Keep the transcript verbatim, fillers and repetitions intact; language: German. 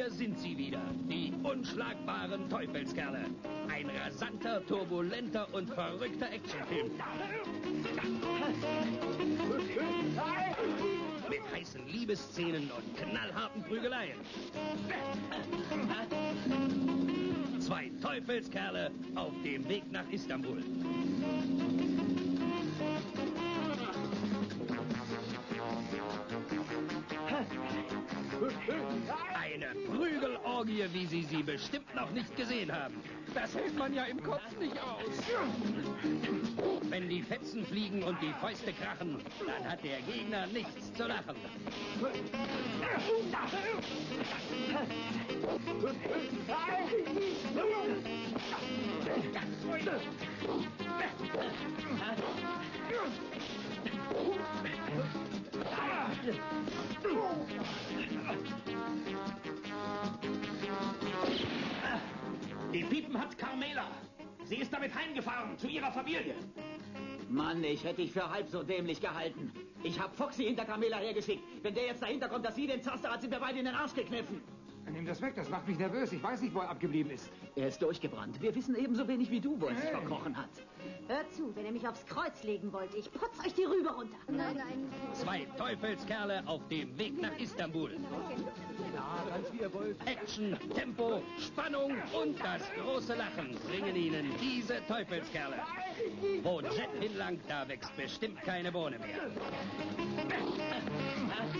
Hier sind sie wieder, die unschlagbaren Teufelskerle. Ein rasanter, turbulenter und verrückter Actionfilm. Mit heißen Liebesszenen und knallharten Prügeleien. Zwei Teufelskerle auf dem Weg nach Istanbul. Eine Prügelorgie, wie Sie sie bestimmt noch nicht gesehen haben. Das hält man ja im Kopf nicht aus. Wenn die Fetzen fliegen und die Fäuste krachen, dann hat der Gegner nichts zu lachen. Die Piepen hat Carmela. Sie ist damit heimgefahren, zu ihrer Familie. Mann, ich hätte dich für halb so dämlich gehalten. Ich hab Foxy hinter Carmela hergeschickt. Wenn der jetzt dahinter kommt, dass sie den Zaster hat, sind wir beide in den Arsch gekniffen. Nimm das weg, das macht mich nervös. Ich weiß nicht, wo er abgeblieben ist. Er ist durchgebrannt. Wir wissen ebenso wenig wie du, wo er sich verkrochen hat. Hört zu, wenn er mich aufs Kreuz legen wollte. Ich putz euch die Rübe runter. Nein, nein. Zwei Teufelskerle auf dem Weg nach Istanbul. Ja, ganz wie ihr wollt. Action, Tempo, Spannung und das große Lachen bringen Ihnen diese Teufelskerle. Wo Jet hinlangt, da wächst bestimmt keine Bohne mehr.